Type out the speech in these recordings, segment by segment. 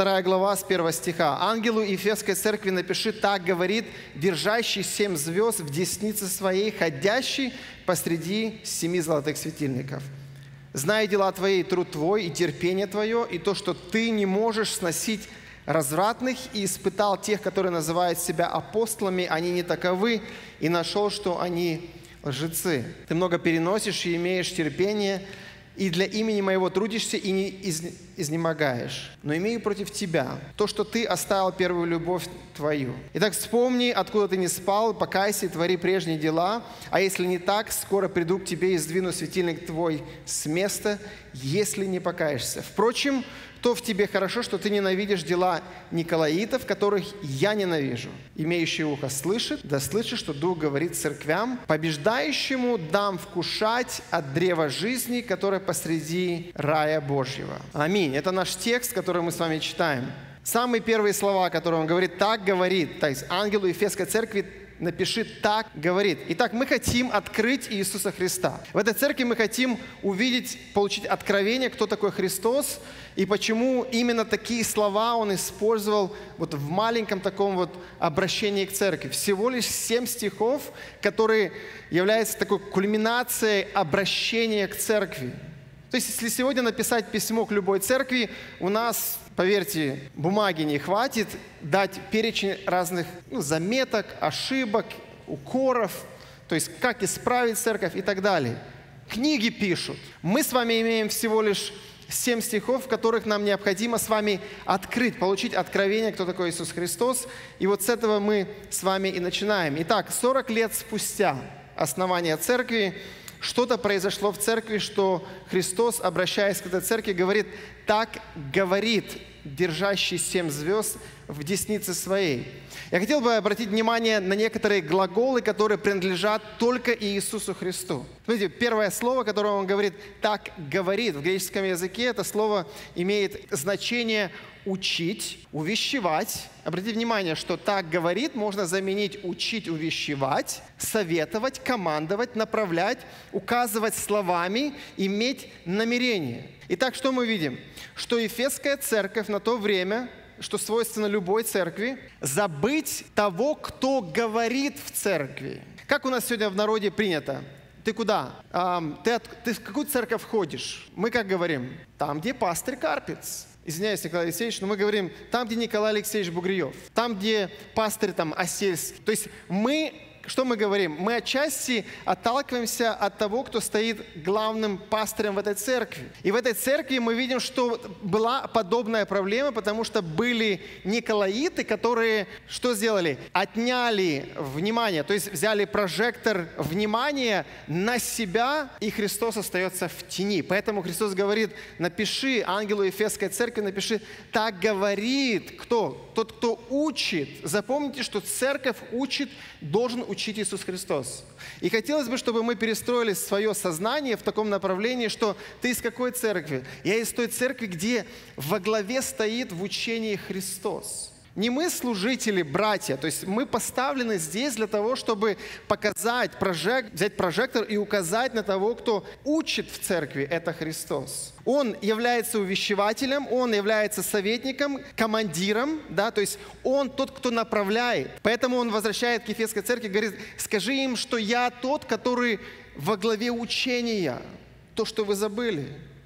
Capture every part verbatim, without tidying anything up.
вторая глава с первого стиха. «Ангелу Ефесской церкви напиши, так говорит, держащий семь звезд в деснице своей, ходящий посреди семи золотых светильников. Зная дела твои, и труд твой, и терпение твое, и то, что ты не можешь сносить развратных, и испытал тех, которые называют себя апостолами, они не таковы, и нашел, что они лжецы. Ты много переносишь и имеешь терпение, и для имени моего трудишься и не изнемогаешь. Но имею против тебя то, что ты оставил первую любовь твою. Итак, вспомни, откуда ты не спал, покайся и твори прежние дела. А если не так, скоро приду к тебе и сдвину светильник твой с места, если не покаешься. Впрочем, то в тебе хорошо, что ты ненавидишь дела николаитов, которых я ненавижу. Имеющий ухо слышит, да слышит, что Дух говорит церквям. Побеждающему дам вкушать от древа жизни, которое посреди рая Божьего». Аминь. Это наш текст, который мы с вами читаем. Самые первые слова, которые он говорит, «так говорит». То есть ангелу Ефесской церкви напиши «так говорит». Итак, мы хотим открыть Иисуса Христа. В этой церкви мы хотим увидеть, получить откровение, кто такой Христос, и почему именно такие слова он использовал вот в маленьком таком вот обращении к церкви. Всего лишь семь стихов, которые являются такой кульминацией обращения к церкви. То есть, если сегодня написать письмо к любой церкви, у нас, поверьте, бумаги не хватит дать перечень разных ну, заметок, ошибок, укоров, то есть, как исправить церковь и так далее. Книги пишут. Мы с вами имеем всего лишь семь стихов, в которых нам необходимо с вами открыть, получить откровение, кто такой Иисус Христос. И вот с этого мы с вами и начинаем. Итак, сорок лет спустя основания церкви, что-то произошло в церкви, что Христос, обращаясь к этой церкви, говорит, так говорит держащий семь звезд в деснице своей. Я хотел бы обратить внимание на некоторые глаголы, которые принадлежат только Иисусу Христу. Смотрите, первое слово, которое он говорит, так говорит, в греческом языке это слово имеет значение учить, увещевать. Обратите внимание, что так говорит можно заменить учить, увещевать, советовать, командовать, направлять, указывать словами, иметь намерение. Итак, что мы видим? Что Ефесская церковь на то время, что свойственно любой церкви, забыть того, кто говорит в церкви. Как у нас сегодня в народе принято? Ты куда? Эм, ты, от, ты в какую церковь ходишь? Мы как говорим? Там, где пастырь Карпец. Извиняюсь, Николай Алексеевич, но мы говорим, там, где Николай Алексеевич Бугриев, там, где пастырь там, Осельский. То есть мы, что мы говорим? Мы отчасти отталкиваемся от того, кто стоит главным пастырем в этой церкви. И в этой церкви мы видим, что была подобная проблема, потому что были николаиты, которые что сделали? Отняли внимание, то есть взяли прожектор внимания на себя, и Христос остается в тени. Поэтому Христос говорит, напиши ангелу Ефесской церкви, напиши, так говорит кто? Тот, кто учит. Запомните, что церковь учит, должен учить Иисус Христос. И хотелось бы, чтобы мы перестроили свое сознание в таком направлении, что ты из какой церкви? Я из той церкви, где во главе стоит в учении Христос. Не мы служители, братья, то есть мы поставлены здесь для того, чтобы показать, прожект, взять прожектор и указать на того, кто учит в церкви, это Христос. Он является увещевателем, он является советником, командиром, да, то есть он тот, кто направляет. Поэтому он возвращает к Ефесской церкви, говорит, скажи им, что я тот, который во главе учения, то, что вы забыли.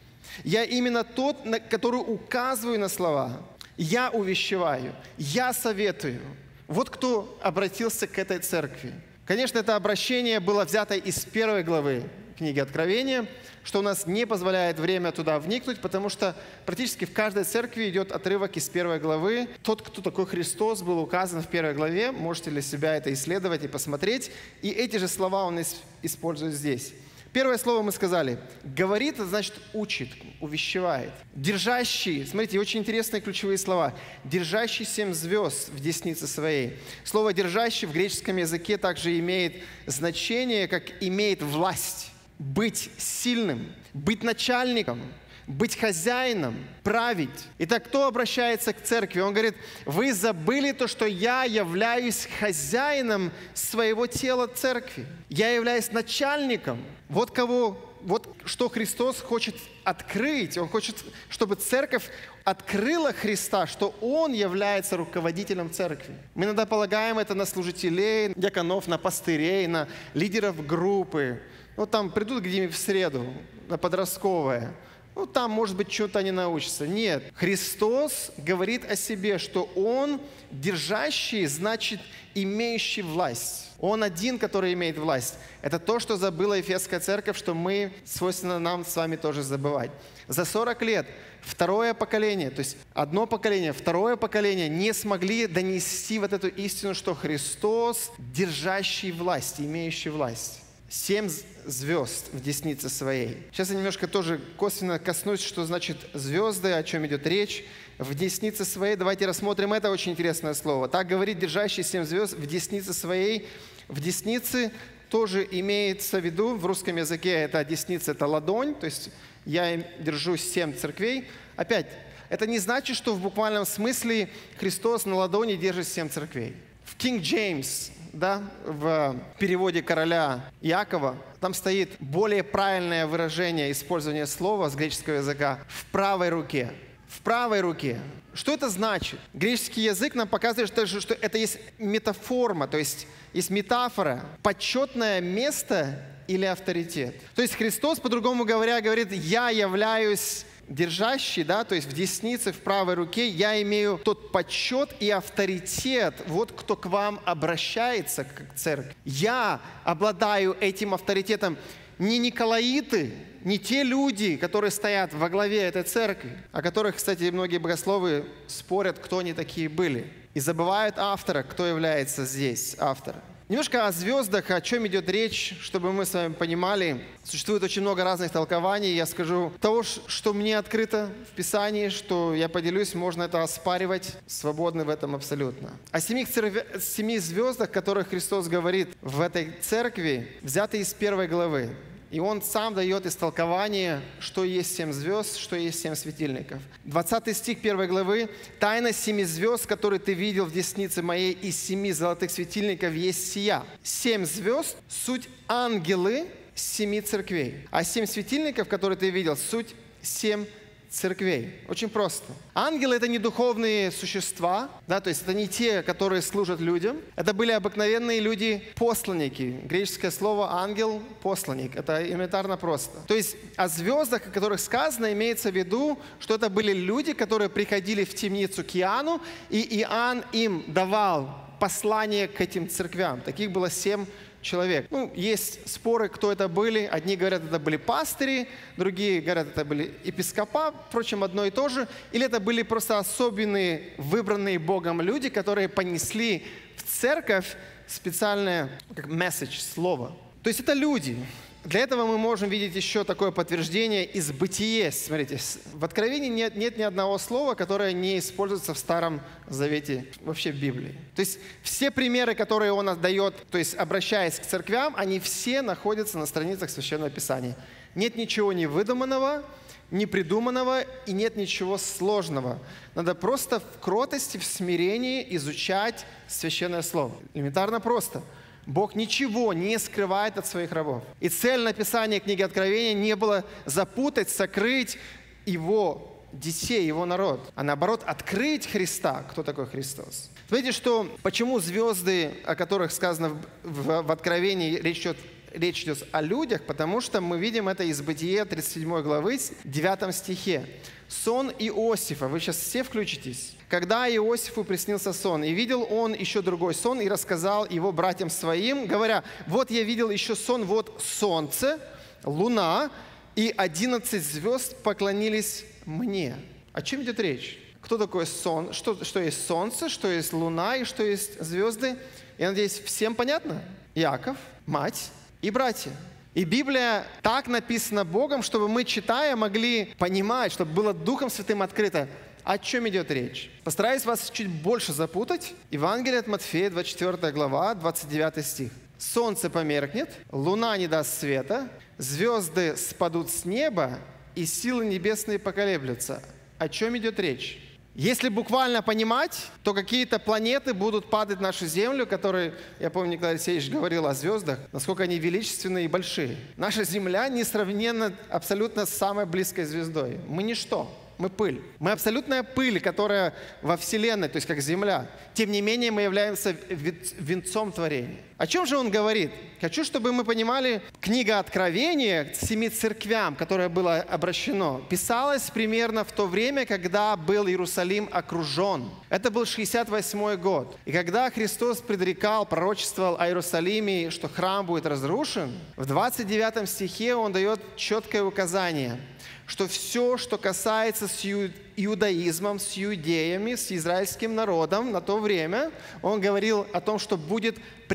Я именно тот, который указываю на слова. Я увещеваю, я советую. Вот кто обратился к этой церкви. Конечно, это обращение было взято из первой главы книги Откровения, что у нас не позволяет время туда вникнуть, потому что практически в каждой церкви идет отрывок из первой главы. Тот, кто такой Христос, был указан в первой главе. Можете для себя это исследовать и посмотреть. И эти же слова он использует здесь. Первое слово мы сказали. Говорит, это значит учит, увещевает. Держащий, смотрите, очень интересные ключевые слова. Держащий семь звезд в деснице своей. Слово «держащий» в греческом языке также имеет значение, как имеет власть. Быть сильным, быть начальником, быть хозяином, править. Итак, кто обращается к церкви? Он говорит, вы забыли то, что я являюсь хозяином своего тела церкви. Я являюсь начальником. Вот кого вот что Христос хочет открыть. Он хочет, чтобы церковь открыла Христа, что Он является руководителем церкви. Мы иногда полагаем это на служителей, дьяконов, на пастырей, на лидеров группы. Ну, там придут где-нибудь в среду, на подростковое. Ну, там, может быть, что-то они научатся. Нет. Христос говорит о себе, что Он держащий, значит, имеющий власть. Он один, который имеет власть. Это то, что забыла Ефесская церковь, что мы, свойственно нам с вами тоже забывать. За сорок лет второе поколение, то есть одно поколение, второе поколение не смогли донести вот эту истину, что Христос держащий власть, имеющий власть. Семь звезд в деснице своей. Сейчас я немножко тоже косвенно коснусь, что значит звезды, о чем идет речь. В деснице своей, давайте рассмотрим это очень интересное слово. Так говорит держащий семь звезд в деснице своей. В деснице тоже имеется в виду, в русском языке это десница, это ладонь, то есть я держу семь церквей. Опять, это не значит, что в буквальном смысле Христос на ладони держит семь церквей. В King James, да, в переводе короля Иакова, там стоит более правильное выражение использования слова с греческого языка «в правой руке». В правой руке. Что это значит? Греческий язык нам показывает, что, что это есть метаформа, то есть есть метафора, почетное место или авторитет. То есть Христос, по-другому говоря, говорит, я являюсь держащий, да, то есть в деснице, в правой руке, я имею тот почет и авторитет, вот кто к вам обращается, как церковь. Я обладаю этим авторитетом. Не николаиты, не те люди, которые стоят во главе этой церкви, о которых, кстати, многие богословы спорят, кто они такие были. И забывают автора, кто является здесь автором. Немножко о звездах, о чем идет речь, чтобы мы с вами понимали. Существует очень много разных толкований. Я скажу того, что мне открыто в Писании, что я поделюсь, можно это оспаривать, свободны в этом абсолютно. О семи, церкви, семи звездах, о которых Христос говорит в этой церкви, взяты из первой главы. И Он сам дает истолкование, что есть семь звезд, что есть семь светильников. двадцатый стих первой главы. «Тайна семи звезд, которые ты видел в деснице моей, из семи золотых светильников есть сия». Семь звезд – суть ангелы семи церквей. А семь светильников, которые ты видел, суть семь церквей. Очень просто. Ангелы – это не духовные существа, да, то есть это не те, которые служат людям. Это были обыкновенные люди-посланники. Греческое слово «ангел» – «посланник». Это элементарно просто. То есть о звездах, о которых сказано, имеется в виду, что это были люди, которые приходили в темницу к Иоанну, и Иоанн им давал послание к этим церквям. Таких было семь человек. Ну, есть споры, кто это были. Одни говорят, это были пастыри, другие говорят, это были епископа, впрочем, одно и то же. Или это были просто особенные, выбранные Богом люди, которые понесли в церковь специальное, как месседж, слово. То есть это люди. Для этого мы можем видеть еще такое подтверждение из Бытие. Смотрите, в Откровении нет, нет ни одного слова, которое не используется в Старом Завете, вообще в Библии. То есть все примеры, которые он отдает, то есть обращаясь к церквям, они все находятся на страницах Священного Писания. Нет ничего невыдуманного, непридуманного и нет ничего сложного. Надо просто в кротости, в смирении изучать Священное Слово. Элементарно просто. Бог ничего не скрывает от своих рабов. И цель написания книги Откровения не было запутать, сокрыть Его детей, Его народ, а наоборот открыть Христа. Кто такой Христос? Смотрите, что, почему звезды, о которых сказано в, в, в Откровении, речь идет, речь идет о людях, потому что мы видим это из Бытия тридцать седьмой главы, девятом стихе. Сон Иосифа. Вы сейчас все включитесь. Когда Иосифу приснился сон, и видел он еще другой сон, и рассказал его братьям своим, говоря, вот я видел еще сон, вот солнце, луна и одиннадцать звезд поклонились мне. О чем идет речь? Кто такой сон? Что, что есть солнце, что есть луна и что есть звезды? Я надеюсь, всем понятно? Иаков, мать и братья. И Библия так написана Богом, чтобы мы, читая, могли понимать, чтобы было Духом Святым открыто, о чем идет речь. Постараюсь вас чуть больше запутать. Евангелие от Матфея, двадцать четвёртая глава, двадцать девятый стих. «Солнце померкнет, луна не даст света, звезды спадут с неба, и силы небесные поколеблются». О чем идет речь? Если буквально понимать, то какие-то планеты будут падать на нашу Землю, которые, я помню, Николай Алексеевич говорил о звездах, насколько они величественные и большие. Наша Земля несравненно абсолютно с самой близкой звездой. Мы ничто. Мы пыль. Мы абсолютная пыль, которая во Вселенной, то есть как Земля. Тем не менее, мы являемся венцом творения. О чем же он говорит? Хочу, чтобы мы понимали, книга Откровения к семи церквям, которая была обращена, писалась примерно в то время, когда был Иерусалим окружен. Это был шестьдесят восьмой год. И когда Христос предрекал, пророчествовал о Иерусалиме, что храм будет разрушен, в двадцать девятом стихе он дает четкое указание, что все, что касается с иудаизмом, с иудеями, с израильским народом на то время, он говорил о том, что будет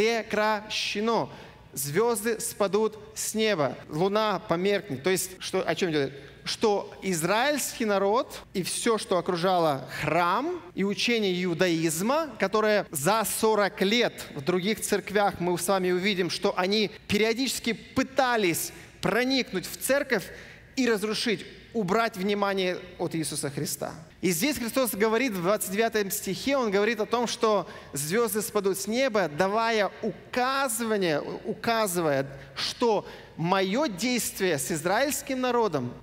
прекращено. Звезды спадут с неба, луна померкнет. То есть, что, о чем идет? Что израильский народ и все, что окружало храм и учение иудаизма, которое за сорок лет в других церквях мы с вами увидим, что они периодически пытались проникнуть в церковь и разрушить, убрать внимание от Иисуса Христа. И здесь Христос говорит в двадцать девятом стихе, Он говорит о том, что звезды спадут с неба, давая указывание, указывая, что мое действие с израильским народом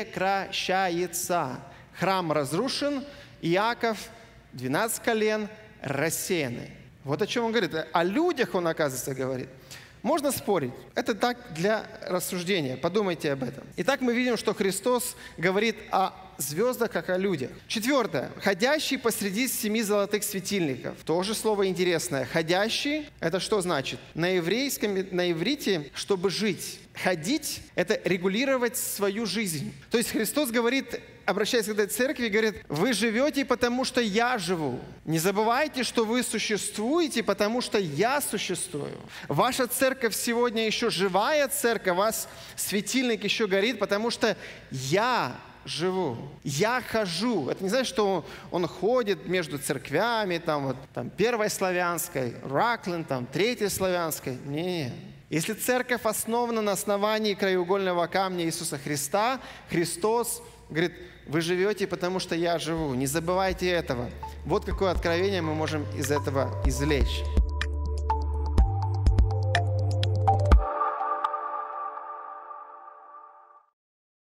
прекращается. Храм разрушен, Иаков, двенадцать колен рассеяны. Вот о чем Он говорит. О людях Он, оказывается, говорит. Можно спорить. Это так для рассуждения. Подумайте об этом. Итак, мы видим, что Христос говорит о звездах, как о людях. Четвертое. Ходящий посреди семи золотых светильников. Тоже слово интересное. Ходящий – это что значит? На еврейском, на иврите, чтобы жить. Ходить – это регулировать свою жизнь. То есть Христос говорит, обращаясь к этой церкви, говорит: вы живете, потому что я живу. Не забывайте, что вы существуете, потому что я существую. Ваша церковь сегодня еще живая церковь, у вас светильник еще горит, потому что я живу. Я хожу. Это не значит, что он, он ходит между церквями, там, вот, там, первой славянской, Рокленд, там, третьей славянской. Нет. Если церковь основана на основании краеугольного камня Иисуса Христа, Христос говорит: вы живете, потому что я живу. Не забывайте этого. Вот какое откровение мы можем из этого извлечь.